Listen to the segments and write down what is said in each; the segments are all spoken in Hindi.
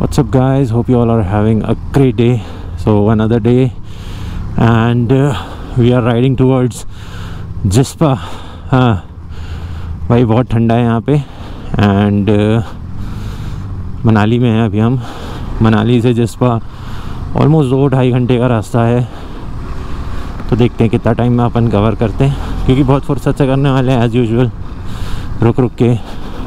What's up guys, hope you all are having a great day. So another day and we are riding towards Jispa. हाँ भाई बहुत ठंडा है यहाँ पे एंड मनाली में है अभी हम. मनाली से जिस्पा ऑलमोस्ट 2-2.5 घंटे का रास्ता है. तो देखते हैं कितना टाइम में अपन कवर करते हैं, क्योंकि बहुत फुर्सत से करने वाले हैं एज़ यूजुअल, रुक रुक के.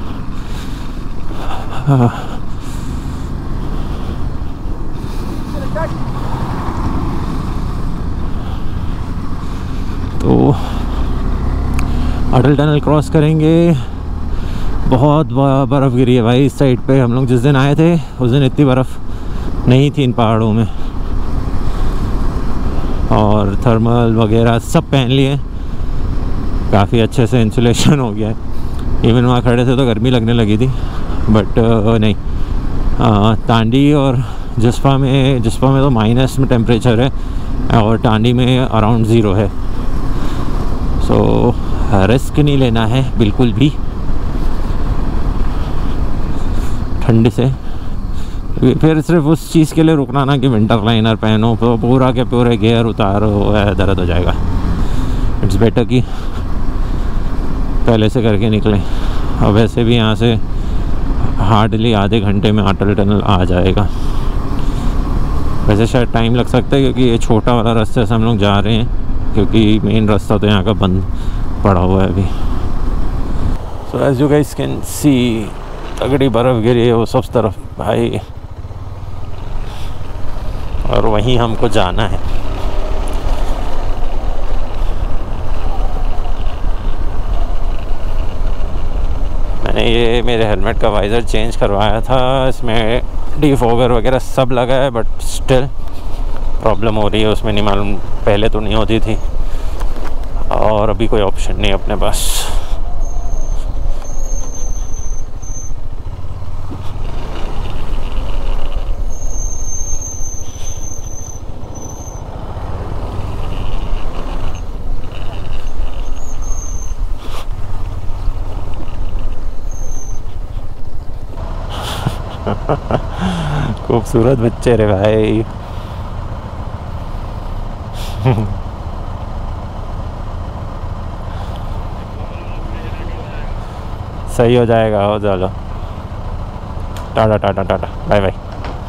तो अटल टनल क्रॉस करेंगे. बहुत बर्फ़ गिरी है भाई इस साइड पे. हम लोग जिस दिन आए थे उस दिन इतनी बर्फ़ नहीं थी इन पहाड़ों में. और थर्मल वगैरह सब पहन लिए, काफ़ी अच्छे से इंसुलेशन हो गया है. इवन वहाँ खड़े थे तो गर्मी लगने लगी थी, बट नहीं. तांडी और जिस्पा में तो माइनस में टेम्परेचर है और टांडी में अराउंड 0 है. सो रिस्क नहीं लेना है बिल्कुल भी ठंड से. फिर सिर्फ उस चीज़ के लिए रुकना ना कि विंटर लाइनर पहनो, तो पूरा के पूरे गियर उतारो, दर्द हो जाएगा. इट्स बेटर कि पहले से करके निकलें. और वैसे भी यहाँ से हार्डली आधे घंटे में अटल टनल आ जाएगा. वैसे शायद टाइम लग सकता है क्योंकि ये छोटा वाला रास्ते से हम लोग जा रहे हैं, क्योंकि मेन रास्ता तो यहाँ का बंद पड़ा हुआ है अभी. So as you guys can see तगड़ी बर्फ़ गिरी है वो सब तरफ भाई, और वहीं हमको जाना है. मैंने ये मेरे हेलमेट का वाइज़र चेंज करवाया था, इसमें डिफॉगर वगैरह सब लगा है, बट स्टिल प्रॉब्लम हो रही है उसमें. नहीं मालूम, पहले तो नहीं होती थी और अभी कोई ऑप्शन नहीं अपने पास. खूबसूरत बच्चे रे भाई. सही हो जाएगा. हो चलो, tata tata tata, bye bye.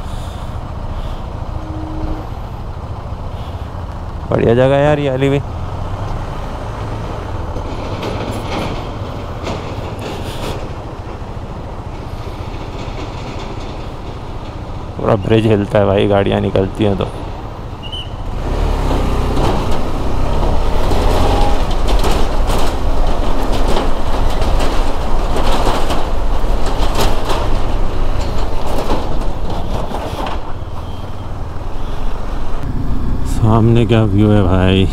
बढ़िया जगह यार ये वाली भी. पूरा ब्रिज हिलता है भाई, गाड़ियाँ निकलती हैं तो. सामने क्या व्यू है भाई.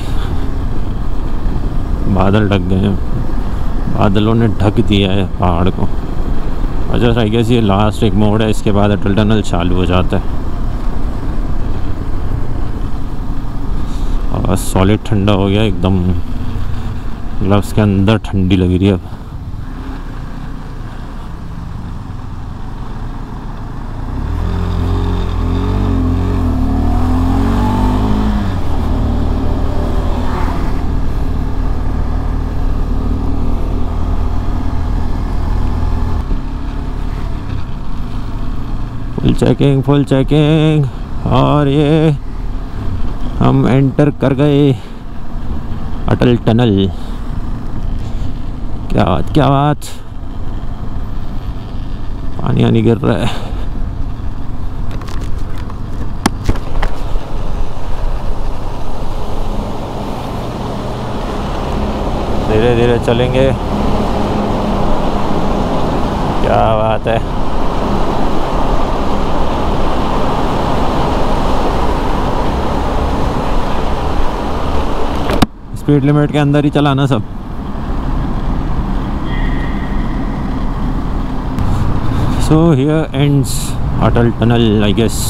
बादल ढक गए हैं, बादलों ने ढक दिया है पहाड़ को. अच्छा आई गेस ये लास्ट एक मोड़ है, इसके बाद अटल टनल चालू हो जाता है. और सॉलिड ठंडा हो गया एकदम, ग्लव्स के अंदर ठंडी लग रही है अब. फुल चेकिंग और ये हम एंटर कर गए अटल टनल. क्या बात. पानी गिर रहा है. धीरे धीरे चलेंगे. क्या बात है. स्पीड लिमिट के अंदर ही चलाना सब. So here ends Atal tunnel I guess.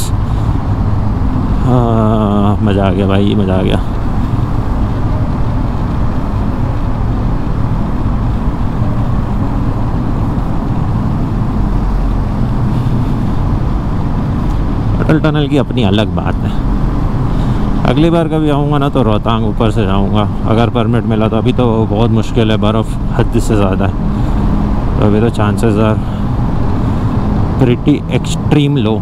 मज़ा आ गया भाई, मज़ा आ गया. अटल टनल की अपनी अलग बात है। अगली बार कभी आऊँगा ना तो रोहतांग ऊपर से जाऊँगा, अगर परमिट मिला तो। अभी तो बहुत मुश्किल है, बर्फ़ हद से ज़्यादा है, तो अभी तो chances are pretty extreme low.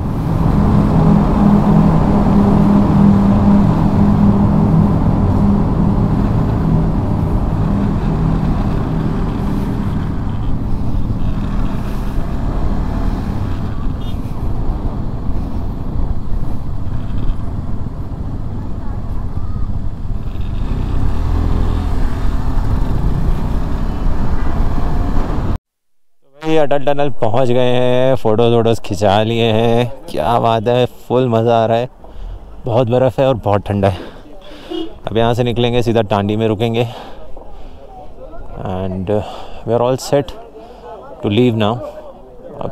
Atal tunnel पहुंच गए हैं, फ़ोटोज़ वोटोज़ खिंचा लिए हैं। क्या बात है, फुल मज़ा आ रहा है। बहुत बर्फ़ है और बहुत ठंडा है। अब यहाँ से निकलेंगे, सीधा टांडी में रुकेंगे and we are all set to leave now. अब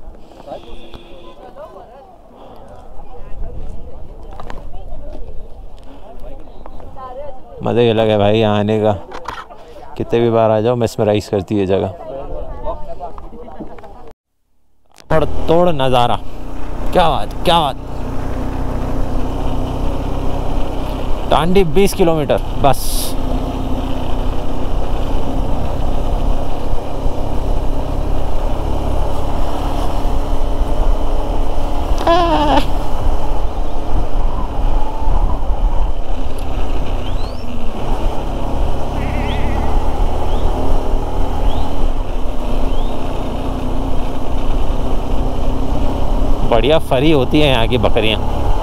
मज़ा ही अलग है भाई यहाँ आने का, कितने भी बार आ जाओ, मेस्मराइज़ करती है जगह। पर तोड़ नज़ारा, क्या बात क्या बात। टांडी 20 किलोमीटर बस। बढ़िया फरी होती है यहाँ की बकरियाँ।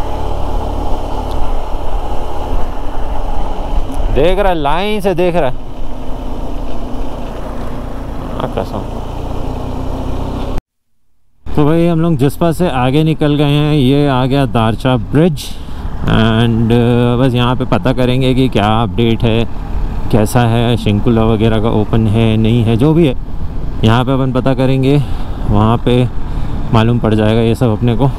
देख रहा, लाइन से देख रहा। कसम। तो भाई हम लोग जिस्पा से आगे निकल गए हैं, ये आ गया दारचा ब्रिज एंड बस यहाँ पे पता करेंगे कि क्या अपडेट है, कैसा है, शिंकुला वगैरह का ओपन है नहीं है, जो भी है यहाँ पे अपन पता करेंगे, वहाँ पे मालूम पड़ जाएगा ये सब अपने को।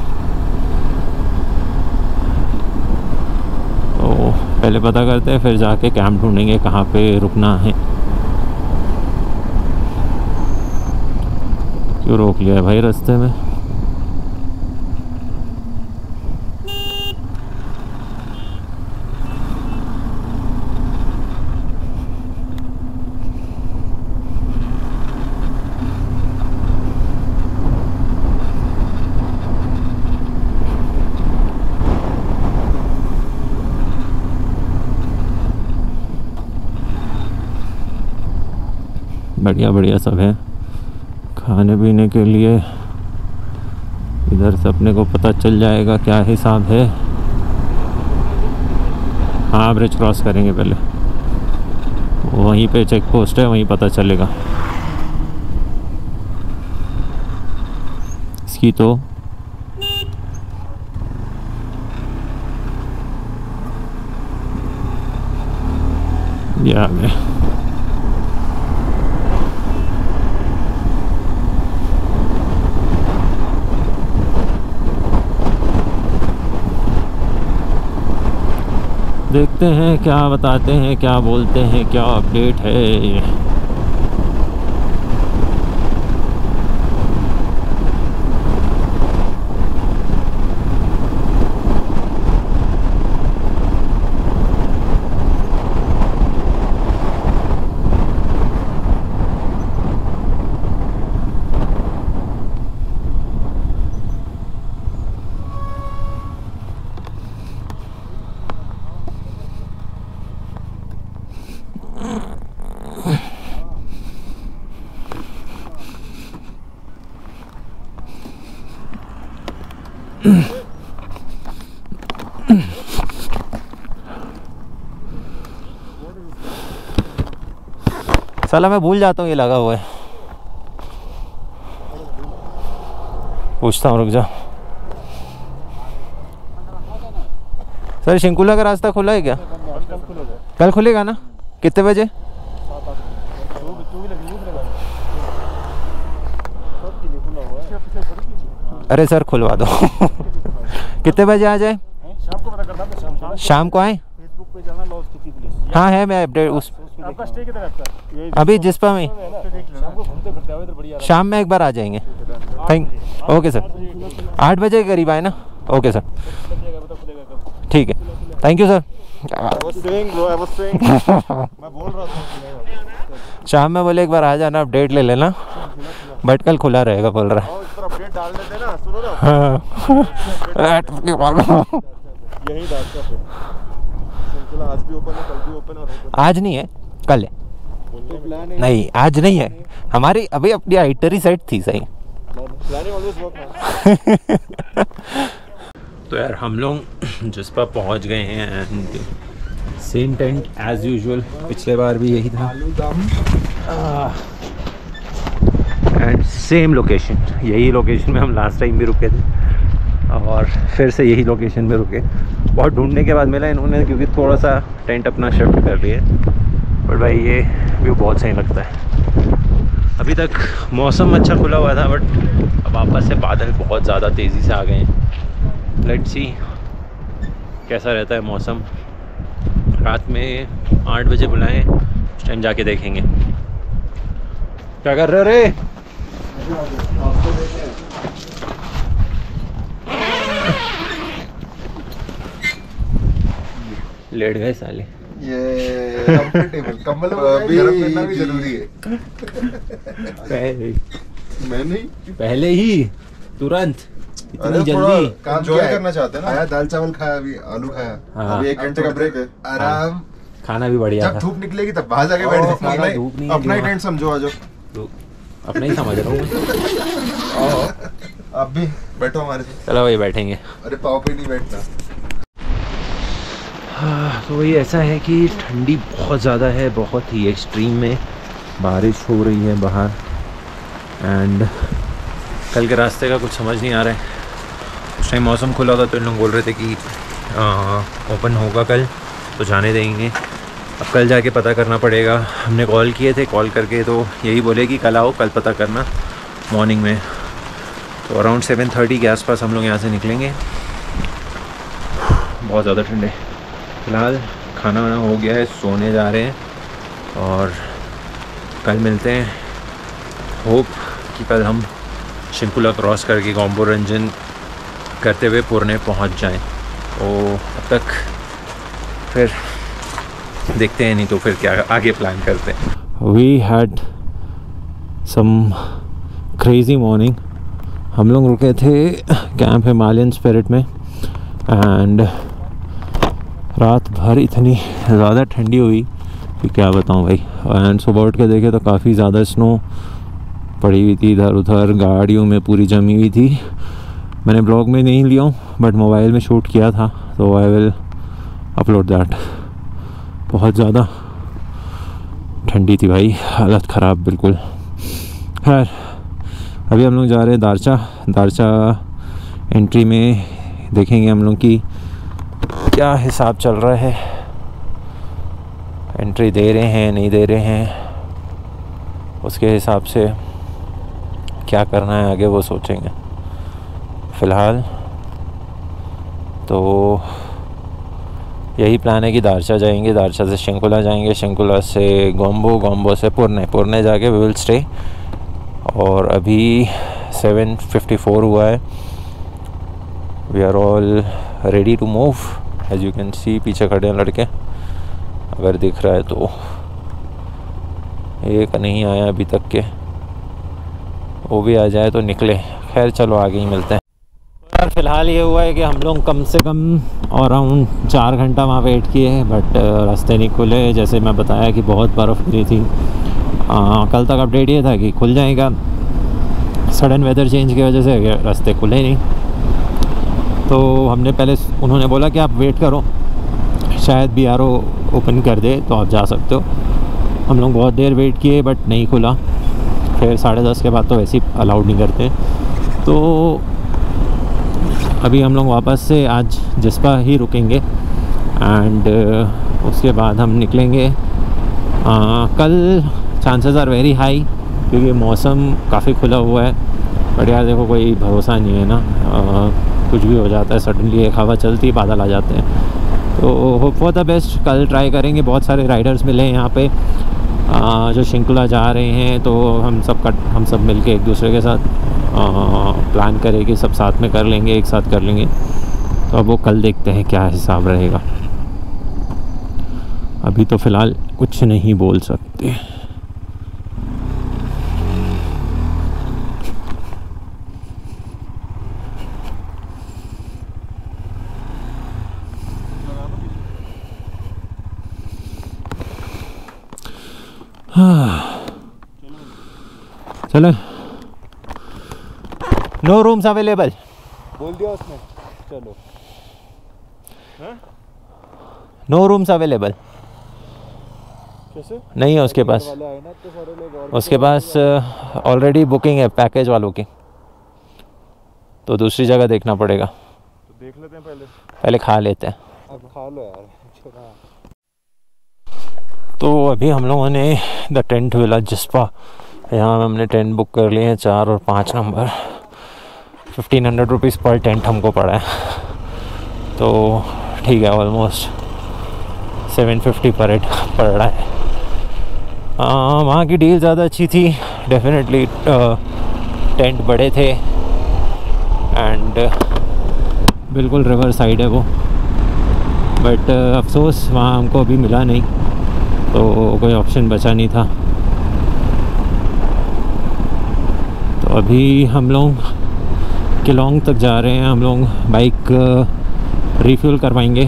तो पहले पता करते हैं, फिर जाके कैंप ढूंढेंगे कहाँ पे रुकना है। क्यों रोक लिया है भाई रास्ते में? बढ़िया बढ़िया सब है खाने पीने के लिए। इधर से अपने को पता चल जाएगा क्या हिसाब है। हाँ, ब्रिज क्रॉस करेंगे पहले, वहीं पे चेक पोस्ट है, वहीं पता चलेगा इसकी। तो ये आ गए। देखते हैं क्या बताते हैं, क्या बोलते हैं, क्या अपडेट है। साला मैं भूल जाता हूँ ये लगा हुआ है। पूछता हूँ, रुक जा। सर शिंकुला का रास्ता खुला है क्या? कल खुलेगा ना? कितने बजे? अरे सर खुलवा दो। कितने बजे आ जाए? शाम को पता करता हूं। शाम को आए? फेसबुक पे जाना लॉस की प्लीज। हाँ है, मैं अपडेट उस आपका स्टे किधर है आपका? अभी जिस्पा में। शाम को घूमते फिरते आओ इधर, बढ़िया। शाम में एक बार आ जाएंगे। Thank okay sir. 8 बजे के करीब आए ना? ओके सर, ठीक है, थैंक यू सर। मैं बोल रहा था शाम में बोले एक बार आ जाना, अपडेट ले लेना, बट कल खुला रहेगा बोल रहा है। इस पर अपडेट डाल देते ना, सुनो ना। यही दादचा पे सिलसिला आज भी ओपन है, कल भी ओपन है। आज नहीं है, कल है। तो प्लान है नहीं आज नहीं है हमारी, अभी अपनी आइटरी सेट थी सही। Planning always work. तो यार हम लोग जिस्पा पहुंच गए हैं and same tent as usual, पिछले बार भी यही था एंड सेम लोकेशन, यही लोकेशन में हम लास्ट टाइम भी रुके थे और फिर से यही लोकेशन में रुके। बहुत ढूंढने के बाद मिला इन्होंने, क्योंकि थोड़ा सा टेंट अपना शिफ्ट कर दिए, बट भाई ये व्यू बहुत सही लगता है। अभी तक मौसम अच्छा खुला हुआ था, बट अब वापस से बादल बहुत ज़्यादा तेज़ी से आ गए हैं। लेट्स सी कैसा रहता है मौसम। रात में 8 बजे बुलाएं, उस टाइम जाके देखेंगे। क्या कर रहे हो रे? लेट गए साले। ये कंफर्टेबल कंबल गरम करना भी जरूरी है। मैं नहीं, पहले ही तुरंत इतनी जल्दी काम एंजॉय करना चाहते हैं ना। आया दाल चावल खाया, अभी आलू खाया। हाँ। अभी 1 घंटे का ब्रेक है, आराम। खाना भी बढ़िया जब था। धूप निकलेगी तब बाहर जाके बैठ साला धूप नहीं जाना, अपना ही है। टेंट समझो। आ जाओ, तो अपना ही समझ रहा हूँ मैं। आप भी बैठो हमारे साथ। चलो भाई बैठेंगे। अरे पाव पे नहीं बैठना। हाँ, तो वही ऐसा है कि ठंडी बहुत ज़्यादा है, बहुत ही एक्सट्रीम में। बारिश हो रही है बाहर एंड कल के रास्ते का कुछ समझ नहीं आ रहा है। उस टाइम मौसम खुला था तो इन लोग बोल रहे थे कि ओपन होगा कल, तो जाने देंगे। अब कल जाके पता करना पड़ेगा। हमने कॉल किए थे, कॉल करके तो यही बोले कि कल आओ, कल पता करना मॉर्निंग में। तो अराउंड 7:30 के आसपास हम लोग यहाँ से निकलेंगे। बहुत ज़्यादा ठंडे। फ़िलहाल खाना वाना हो गया है, सोने जा रहे हैं और कल मिलते हैं। होप कि कल हम शिंकुला क्रॉस करके गॉम्बो रंजन करते हुए पुरने पहुंच जाएं। तो अब तक फिर देखते हैं, नहीं तो फिर क्या आगे प्लान करते हैं। We had some crazy morning. हम लोग रुके थे कैंप हिमालयन स्पिरिट में एंड रात भर इतनी ज़्यादा ठंडी हुई कि क्या बताऊं भाई। एंड सुबह उठ के देखे तो काफ़ी ज़्यादा स्नो पड़ी हुई थी, इधर उधर गाड़ियों में पूरी जमी हुई थी। मैंने ब्लॉग में नहीं लिया हूँ बट मोबाइल में शूट किया था, तो आई विल अपलोड दैट। बहुत ज़्यादा ठंडी थी भाई, हालत ख़राब बिल्कुल। खैर अभी हम लोग जा रहे हैं दारचा एंट्री में देखेंगे हम लोग की क्या हिसाब चल रहा है। एंट्री दे रहे हैं नहीं दे रहे हैं, उसके हिसाब से क्या करना है आगे वो सोचेंगे। फ़िलहाल तो यही प्लान है कि दारचा जाएंगे, दारचा से शिंकुला जाएंगे, शिंकुला से गॉम्बो से पुरने जाके वी विल स्टे। और अभी 7:54 हुआ है। We are all ready to move. As you can see पीछे खड़े हैं लड़के, अगर दिख रहा है तो। एक नहीं आया अभी तक के, वो भी आ जाए तो निकले। खैर चलो आगे ही मिलते हैं। यार फ़िलहाल ये हुआ है कि हम लोग कम से कम अराउंड 4 घंटा वहाँ वेट किए, बट रास्ते नहीं खुले। जैसे मैं बताया कि बहुत बर्फ़ गिरी थी। कल तक अपडेट ये था कि खुल जाएगा, सडन वेदर चेंज की वजह से रास्ते खुले नहीं। तो हमने पहले, उन्होंने बोला कि आप वेट करो, शायद BRO ओपन कर दे तो आप जा सकते हो। हम लोग बहुत देर वेट किए बट नहीं खुला। फिर 10:30 के बाद तो वैसे ही अलाउड नहीं करते। तो अभी हम लोग वापस से आज जिस्पा ही रुकेंगे एंड उसके बाद हम निकलेंगे। कल चांसेस आर वेरी हाई क्योंकि मौसम काफ़ी खुला हुआ है, बट यार देखो कोई भरोसा नहीं है ना, कुछ भी हो जाता है। सडनली एक हवा चलती, बादल आ जाते हैं। तो होप फॉर द बेस्ट, कल ट्राई करेंगे। बहुत सारे राइडर्स मिले हैं यहाँ पे जो शिंकुला जा रहे हैं, तो हम सब मिल के एक दूसरे के साथ प्लान करें कि सब साथ में कर लेंगे, एक साथ कर लेंगे। तो अब वो कल देखते हैं क्या हिसाब रहेगा। अभी तो फ़िलहाल कुछ नहीं बोल सकते। चलो, नो रूम्स अवेलेबल बोल दिया उसने। चलो, नो रूम्स अवेलेबल कैसे नहीं है उसके पास। वाले आए ना तो सारे लोग, और उसके पास ऑलरेडी बुकिंग है पैकेज वालों की, तो दूसरी जगह देखना पड़ेगा। तो देख लेते हैं पहले खा लेते हैं। अब खा लो यार। तो अभी हम लोगों ने द टेंट विला जिस्पा, यहाँ हमने टेंट बुक कर लिए हैं 4 और 5 नंबर। 1500 रुपीज़ पर टेंट हमको पड़ा है, तो ठीक है, ऑलमोस्ट 750 पर हेड पड़ रहा है। वहाँ की डील ज़्यादा अच्छी थी डेफिनेटली। टेंट बड़े थे एंड बिल्कुल रिवर साइड है वो, बट अफसोस वहाँ हमको अभी मिला नहीं, तो कोई ऑप्शन बचा नहीं था। तो अभी हम लोग किलोंग तक जा रहे हैं। हम लोग बाइक रिफ्यूल करवाएंगे।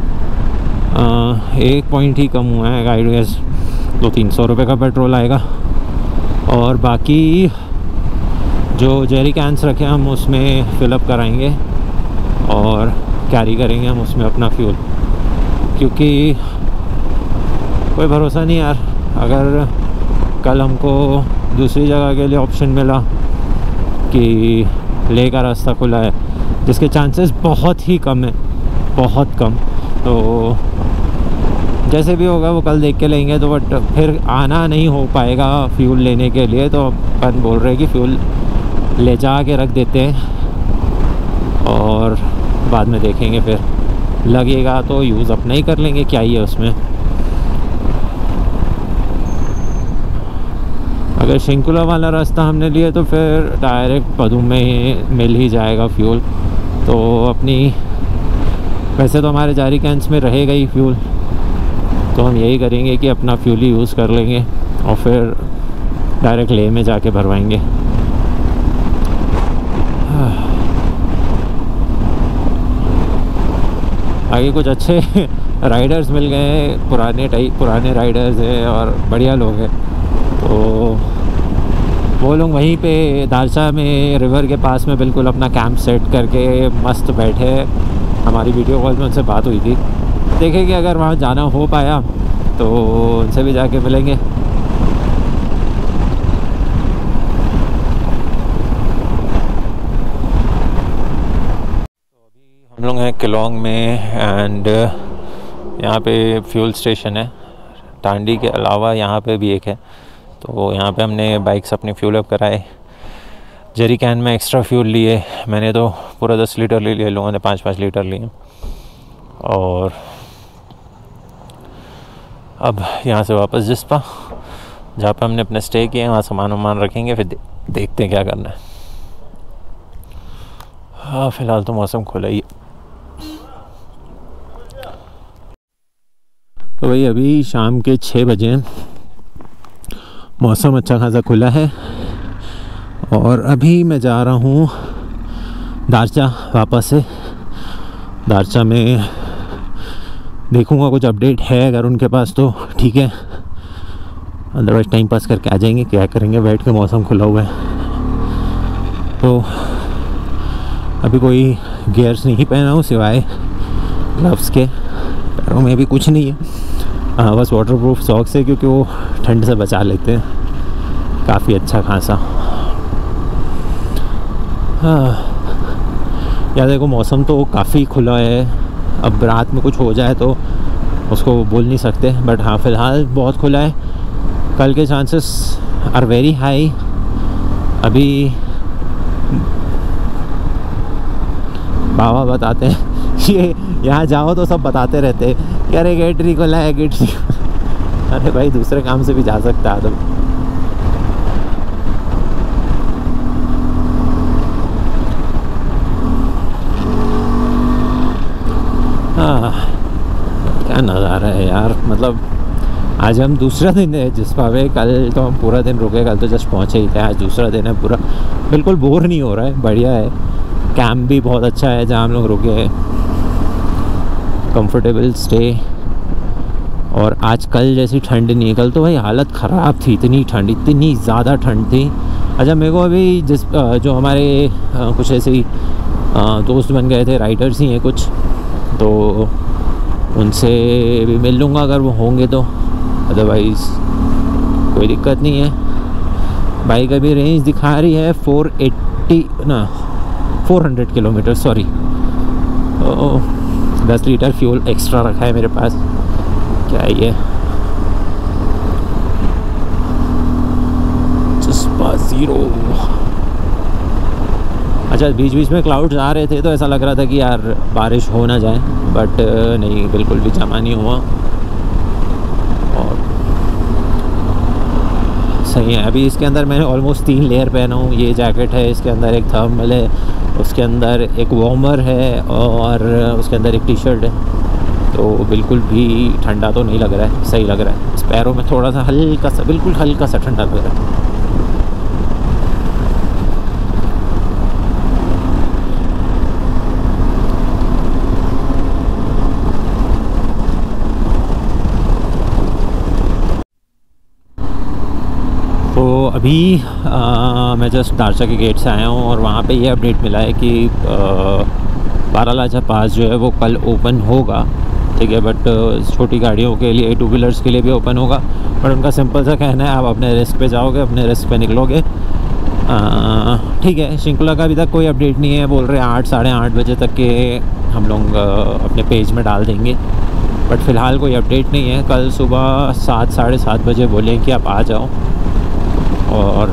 एक पॉइंट ही कम हुआ है, गाइड गैस 200-300 रुपये का पेट्रोल आएगा, और बाकी जो जेरी कैंस रखे हम उसमें फिलअप कराएंगे और कैरी करेंगे हम उसमें अपना फ्यूल, क्योंकि कोई भरोसा नहीं यार, अगर कल हमको दूसरी जगह के लिए ऑप्शन मिला कि ले का रास्ता खुला है, जिसके चांसेस बहुत ही कम है, बहुत कम, तो जैसे भी होगा वो कल देख के लेंगे। तो बट फिर आना नहीं हो पाएगा फ्यूल लेने के लिए, तो अपन बोल रहे हैं कि फ्यूल ले जा के रख देते हैं और बाद में देखेंगे, फिर लगेगा तो यूज़ अपना ही कर लेंगे, क्या ही है उसमें। अगर शिंकुला वाला रास्ता हमने लिया तो फिर डायरेक्ट पदुम में मिल ही जाएगा फ्यूल, तो अपनी वैसे तो हमारे जारी कैंस में रहेगा ही फ्यूल, तो हम यही करेंगे कि अपना फ्यूल ही यूज़ कर लेंगे और फिर डायरेक्ट ले में जाके भरवाएंगे। आगे कुछ अच्छे राइडर्स मिल गए, पुराने राइडर्स हैं और बढ़िया लोग हैं, तो वो लोग वहीं पे दारचा में रिवर के पास में बिल्कुल अपना कैंप सेट करके मस्त बैठे। हमारी वीडियो कॉल में उनसे बात हुई थी, देखेंगे अगर वहाँ जाना हो पाया तो उनसे भी जाके मिलेंगे। तो अभी हम लोग हैं किलोंग में एंड यहाँ पे फ्यूल स्टेशन है। टांडी के अलावा यहाँ पे भी एक है, तो यहाँ पे हमने बाइक्स अपने फ्यूल अप कराए, जरी कैन में एक्स्ट्रा फ्यूल लिए। मैंने तो पूरा 10 लीटर ले लिया, लोगों ने 5-5 लीटर लिए। और अब यहाँ से वापस जिस्पा, जहाँ पे हमने अपने स्टे किए, वहाँ सामान रखेंगे, फिर देखते हैं क्या करना है। हाँ, फ़िलहाल तो मौसम खुला ही है। तो भाई अभी शाम के 6 बजे, मौसम अच्छा खासा खुला है और अभी मैं जा रहा हूँ दारचा वापस से। दारचा में देखूँगा कुछ अपडेट है, अगर उनके पास तो ठीक है, अदरवाइज टाइम पास करके आ जाएंगे। क्या करेंगे बैठ के, मौसम खुला हुआ है। तो अभी कोई गियर्स नहीं पहना हूँ सिवाय ग्लव्स के, पैरों में भी कुछ नहीं है। हाँ, बस वाटरप्रूफ सॉक्स है, क्योंकि वो ठंड से बचा लेते हैं काफ़ी अच्छा खासा। हाँ यार देखो, मौसम तो काफ़ी खुला है, अब रात में कुछ हो जाए तो उसको बोल नहीं सकते, बट हाँ फ़िलहाल बहुत खुला है। कल के चांसेस आर वेरी हाई। अभी बाबा बताते हैं ये यहाँ जाओ तो सब बताते रहते हैं कि अरे गेट नहीं खुला है, गेट नहीं। अरे भाई दूसरे काम से भी जा सकता है आदमी। क्या नज़ारा है यार। मतलब आज हम दूसरा दिन है जिस्पा पे, कल तो हम पूरा दिन रुके, कल तो जस्ट पहुँचे ही थे, आज दूसरा दिन है पूरा। बिल्कुल बोर नहीं हो रहा है, बढ़िया है। कैंप भी बहुत अच्छा है जहाँ हम लोग रुके हैं, कंफर्टेबल स्टे। और आज कल जैसी ठंड नहीं है, कल तो भाई हालत ख़राब थी, इतनी ठंड, इतनी ज़्यादा ठंड थी। अच्छा मेरे को अभी जो हमारे कुछ ऐसे ही दोस्त बन गए थे, राइडर्स ही हैं कुछ, तो उनसे भी मिल लूँगा अगर वो होंगे तो, अदरवाइज़ कोई दिक्कत नहीं है। बाइक अभी रेंज दिखा रही है 400 kilometre, sorry. 10 litre fuel extra रखा है मेरे पास। क्या है ये, जिस्पा 0। अच्छा बीच बीच में क्लाउड्स आ रहे थे तो ऐसा लग रहा था कि यार बारिश हो ना जाए, बट नहीं, बिल्कुल भी जमा नहीं हुआ और सही है। अभी इसके अंदर मैंने ऑलमोस्ट 3 लेयर पहना हूँ। ये जैकेट है, इसके अंदर एक थर्मल है, उसके अंदर एक वार्मर है और उसके अंदर एक टी शर्ट है। तो बिल्कुल भी ठंडा तो नहीं लग रहा है, सही लग रहा है। इस पैरों में थोड़ा सा हल्का सा, बिल्कुल हल्का सा ठंडा लग रहा है। तो अभी मैं जस्ट दारचा के गेट से आया हूँ और वहाँ पे ये अपडेट मिला है कि बारालाचा पास जो है वो कल ओपन होगा, ठीक है। बट छोटी गाड़ियों के लिए, 2 व्हीलर्स के लिए भी ओपन होगा। बट उनका सिंपल सा कहना है आप अपने रिस्क पे जाओगे, अपने रिस्क पे निकलोगे, ठीक है। शिंकुला का अभी तक कोई अपडेट नहीं है, बोल रहे 8 साढ़े 8 बजे तक के हम लोग अपने पेज में डाल देंगे। बट फ़िलहाल कोई अपडेट नहीं है। कल सुबह 7 साढ़े 7 बजे बोले कि आप आ जाओ और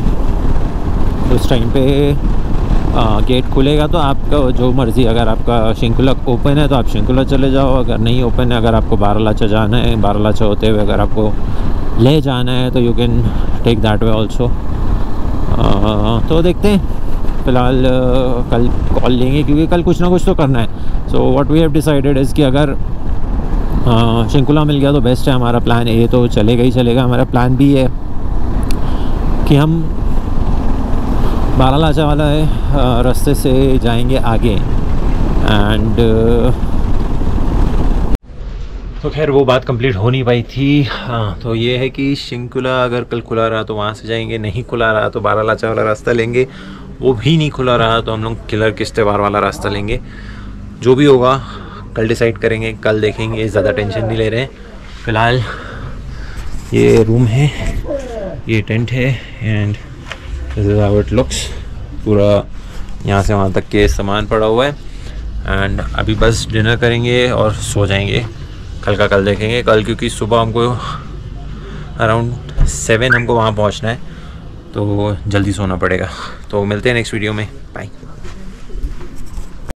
उस टाइम पे गेट खुलेगा तो आपका जो मर्ज़ी, अगर आपका शिंकुला ओपन है तो आप शिंकुला चले जाओ, अगर नहीं ओपन है, अगर आपको बारालाचा जाना है, बारालाचा होते हुए अगर आपको ले जाना है तो you can take that way also. तो देखते हैं, फ़िलहाल कल कॉल लेंगे क्योंकि कल कुछ ना कुछ तो करना है। So what we have decided is कि अगर शिंकुला मिल गया तो बेस्ट है। हमारा प्लान ए तो चलेगा ही चलेगा। हमारा प्लान बी है कि हम बारालाचा वाला है रास्ते से जाएंगे आगे। एंड तो खैर वो बात कंप्लीट हो नहीं पाई थी। हाँ, तो ये है कि शिंकुला अगर कल खुला रहा तो वहाँ से जाएंगे, नहीं खुला रहा तो बारालाचा वाला रास्ता लेंगे, वो भी नहीं खुला रहा तो हम लोग किलर किश्तवाड़ वाला रास्ता लेंगे। जो भी होगा कल डिसाइड करेंगे, कल देखेंगे, ज़्यादा टेंशन नहीं ले रहे हैं। फ़िलहाल ये रूम है, ये टेंट है and this is how it looks. पूरा यहाँ से वहाँ तक के सामान पड़ा हुआ है एंड अभी बस डिनर करेंगे और सो जाएंगे। कल का कल देखेंगे। कल क्योंकि सुबह हमको अराउंड 7 हमको वहाँ पहुँचना है तो जल्दी सोना पड़ेगा। तो मिलते हैं नेक्स्ट वीडियो में, बाय।